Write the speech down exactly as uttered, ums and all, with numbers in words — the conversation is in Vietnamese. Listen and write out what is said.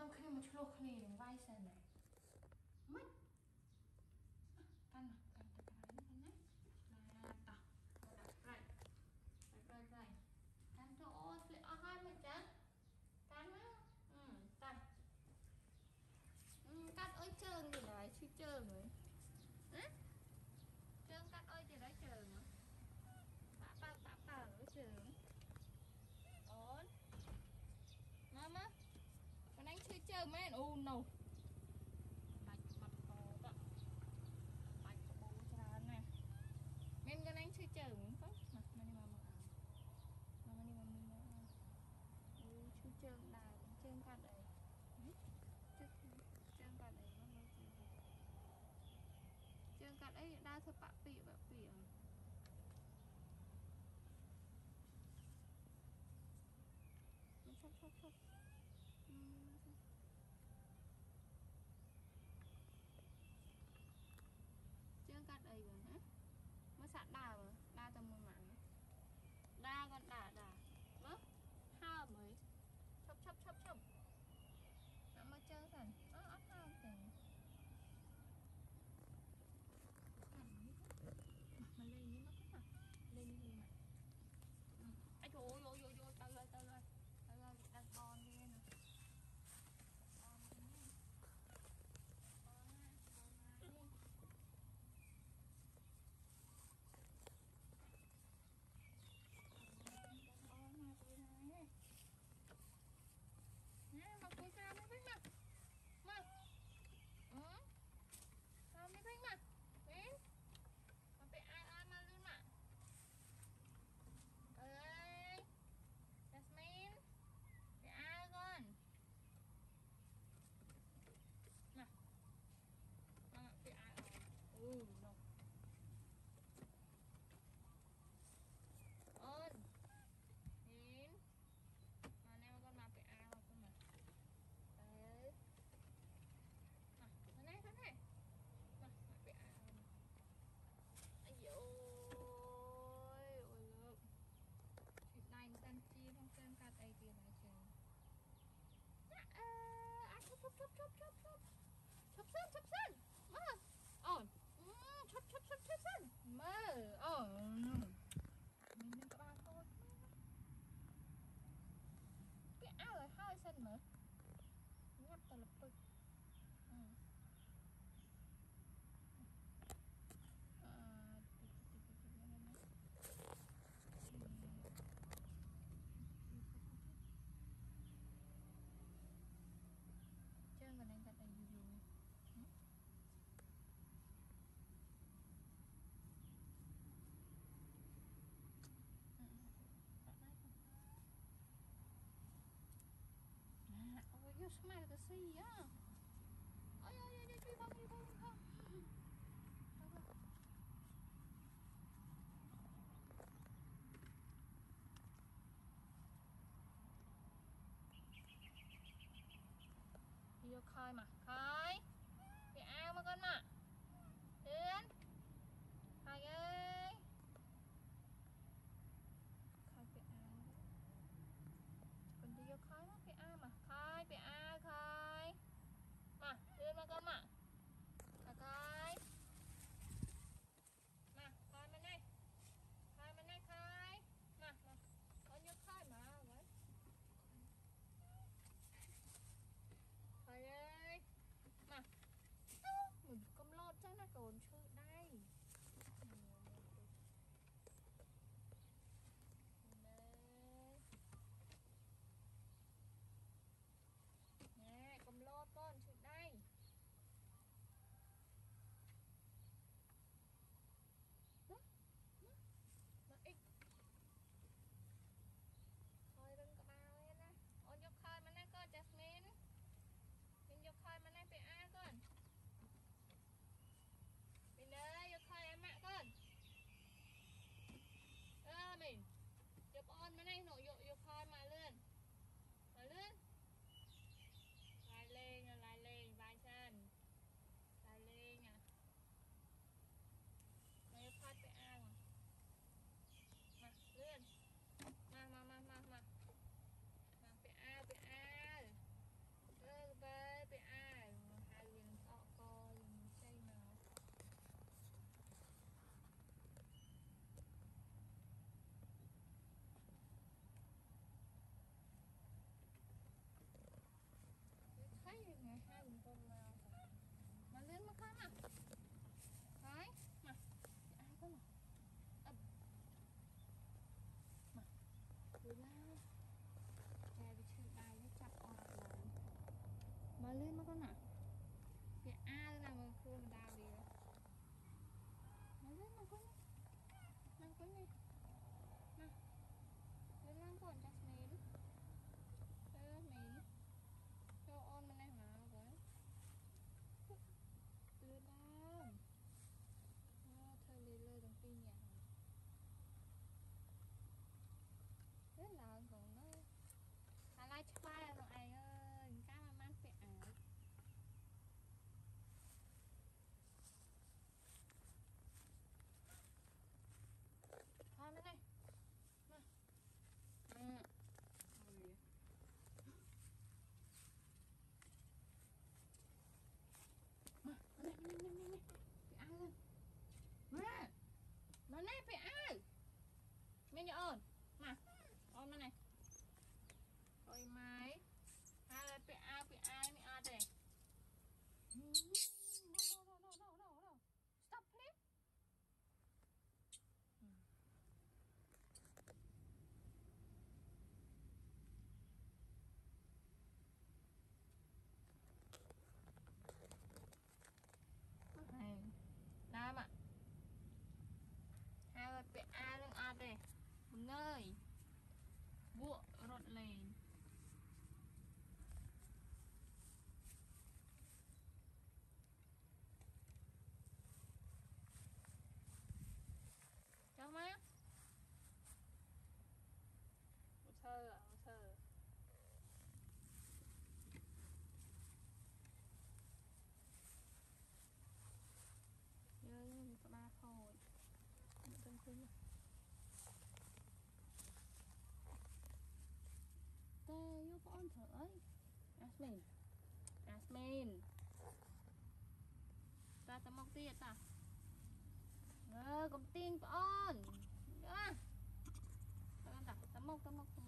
năm khi mà chua khỉ đừng vai sen này mất tan tan tan tan nhé là tao rồi rồi rồi tan cho ô sẽ ở hai mình chán tan á ừ tan ừ, cắt ơi trơn gì đấy chứ trơn rồi á trơn cắt ơi gì đấy trơn nữa bả bả bả bả ở trơn ổn mama con anh chơi trơn mấy ô no bạch mặt to đó bạch bố ra nè men con anh chơi trơn cũng có mà mà đi mà mà mà đi mà mình ừ chơi trơn đà trơn cắt đấy trơn cắt đấy nó nói gì trơn cắt ấy đa thập bạ bỉ bạ bỉ chop chop chop trơn cắt đấy rồi hả mới sạch đà mà đa tầm một mạng đa con đà đà mất ha mới chop chop chop chop nó mới trơn thành nó ấp ha thành mà lên như nó có mặt lên như mà ai trời ơi ôi ôi ôi tao ơi tao ơi tao ơi đang con đi nè con đi con đi con mà tụi này nè mà cúi sao mới biết mà mà ừ sao mới biết mà biết mà bị ai ai mà luôn mà ơi Jasmine bị ai con nè mà bị ai ừ no ơn nhìn mà nè con mà bị ai không con mà đấy mà thế này thế này mà mà bị ai không ai ôi ôi lực này tan chi không xem cắt ai tiền này chứ à chop chop chop chop chop chop chop sen chop sen mơ ổn chop chop chop chop sen mơ ổn mình nên có ba thôi cái áo là hai sen mà nhấp tao lập tức ừ. À, chân mình đang cắt đây dù dù ôi yo smile cái gì á ôi ôi ôi đi không đi không đi không vô khơi mà khơi bị ao mà con mà đến khơi ơi khơi bị ao con đi vô khơi nó bị ao mà khơi bị ao khơi mà đến mà con mà khơi khơi mà khơi bên đây khơi bên đây khơi mà mà con vô khơi mà vậy khơi ơi Jasmine Jasmine ta tao mong tiệt à ờ cầm tiên con à tao tao tao mong tao mong